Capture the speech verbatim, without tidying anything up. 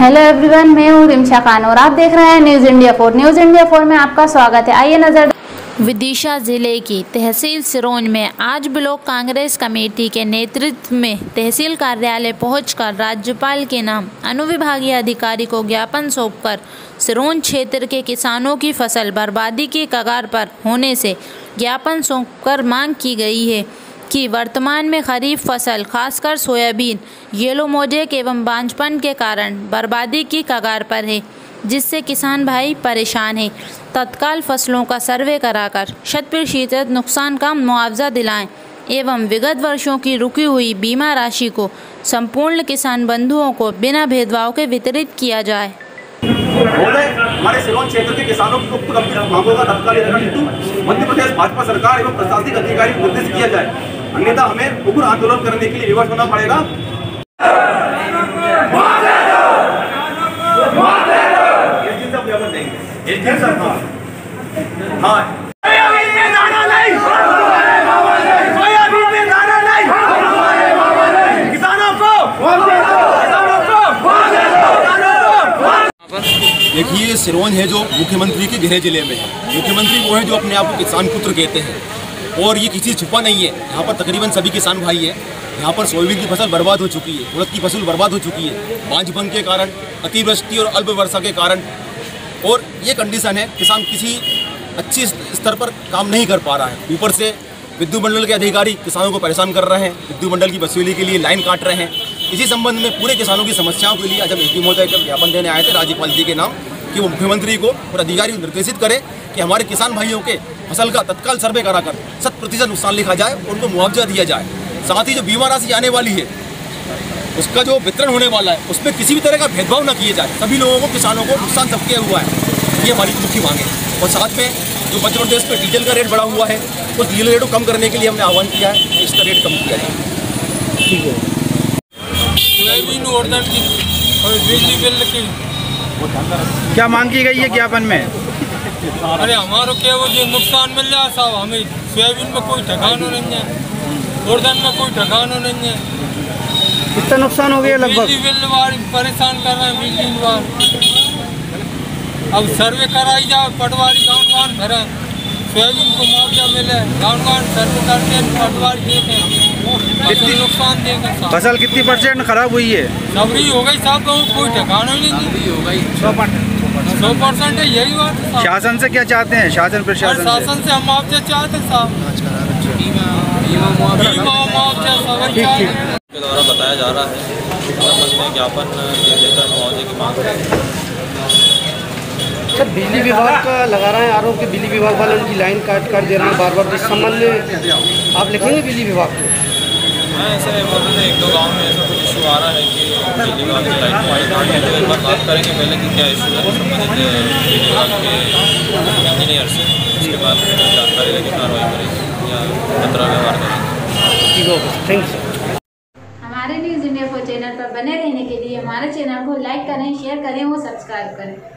Hello everyone, मैं हूँ रिमशा खान और आप देख रहे हैं news India four. News India four में आपका स्वागत है। आइए नजर। विदिशा जिले की तहसील सिरोंज में आज ब्लॉक कांग्रेस कमेटी के नेतृत्व में तहसील कार्यालय पहुंचकर राज्यपाल के नाम अनुविभागीय अधिकारी को ज्ञापन सौंपकर सिरोंज क्षेत्र के किसानों की फसल बर्बादी की कगार पर होने से ज्ञापन सौंपकर मांग की गई है कि वर्तमान में खरीफ फसल खासकर सोयाबीन येलो मोजेक एवं बांझपन के कारण बर्बादी की कगार पर है, जिससे किसान भाई परेशान हैं। तत्काल फसलों का सर्वे कराकर शत प्रतिशत नुकसान का मुआवजा दिलाएं एवं विगत वर्षों की रुकी हुई बीमा राशि को संपूर्ण किसान बंधुओं को बिना भेदभाव के वितरित किया जाए। हमारे सिरोंज क्षेत्र के किसानों की उक्त गंभीर मांगों का तत्काल निराकरण हेतु मध्य प्रदेश भाजपा सरकार एवं प्रशासनिक अधिकारी को निर्देशित किया जाए, अन्यथा हमें उग्र आंदोलन करने के लिए विवश होना पड़ेगा। देखिए, सिरोंज है जो मुख्यमंत्री के गृह जिले में है। मुख्यमंत्री वो है जो अपने आप को किसान पुत्र कहते हैं और ये किसी छुपा नहीं है। यहाँ पर तकरीबन सभी किसान भाई हैं। यहाँ पर सोयाबीन की फसल बर्बाद हो चुकी है, उड़द की फसल बर्बाद हो चुकी है, बांझपन के कारण, अतिवृष्टि और अल्प वर्षा के कारण। और ये कंडीशन है, किसान किसी अच्छी स्तर पर काम नहीं कर पा रहा है। ऊपर से विद्युत मंडल के अधिकारी किसानों को परेशान कर रहे हैं, विद्युत मंडल की वसूली के लिए लाइन काट रहे हैं। इसी संबंध में पूरे किसानों की समस्याओं के लिए आज हम एसपी महोदय को ज्ञापन देने आए थे राज्यपाल जी के नाम कि वो मुख्यमंत्री को और अधिकारी को निर्देशित करें कि हमारे किसान भाइयों के फसल का तत्काल सर्वे कराकर शत प्रतिशत नुकसान लिखा जाए, उनको मुआवजा दिया जाए। साथ ही जो बीमा राशि आने वाली है उसका जो वितरण होने वाला है उसमें किसी भी तरह का भेदभाव न किए जाए। सभी लोगों को, किसानों को नुकसान सबके हुआ है, ये हमारी मुख्य मांग है। और साथ में जो मध्य प्रदेश में डीजल का रेट बढ़ा हुआ है उस डीजल रेट को कम करने के लिए हमने आह्वान किया है कि इसका रेट कम किया जाए। ठीक है। सोयाबीन और बिजली बिल की क्या मांग की गई है ज्ञापन में? अरे हमारा क्या वो जो नुकसान मिल रहा साहब, हमें सोयाबीन में कोई ठिकाना नहीं है, उड़द में कोई ठिकाना नहीं है। कितना नुकसान हो गया लगभग? बिजली बिल वाले परेशान कर रहे हैं, बिजली वाले। अब सर्वे कराई जाए, पटवारी गाँव गाँव भरे, सोयाबीन को मुआवजा मिले, गाँव गाँव सर्वे करके पटवारी देते कितनी नुकसान देगा। फसल कितनी परसेंट खराब हुई है? सबरी हो गई साहब, कोई ठिकाना ही नहीं हो गई। सौ परसेंट है, यही बात है। शासन से क्या चाहते हैं? शासन प्रशासन शासन से हम मुआवजा चाहते हैं साहब, के द्वारा बताया जा रहा है में ज्ञापन देकर मुआवजे की मांग है। सर, बिजली विभाग का लगा रहा है आरोप कि बिजली विभाग वाले उनकी लाइन काट कर दे रहे हैं बार बार। इस संबंध में आप लिखेंगे बिजली विभाग को? मैं ऐसे बोल रहे थे, एक दो गाँव में ऐसा कुछ इशू आ रहा है कि बिजली विभाग की लाइन वाइट काट है, तो एक बार बात करेंगे पहले कि क्या इशू है संबंधित बिजली विभाग के इंजीनियर से। उसके बाद जानकारी लेकर कार्रवाई करेंगे या खतरा व्यवहार करेंगे। ठीक है, थैंक यू। हमारे न्यूज़ इंडिया फोर चैनल पर बने रहने के लिए हमारे चैनल को लाइक करें, शेयर करें और सब्सक्राइब करें।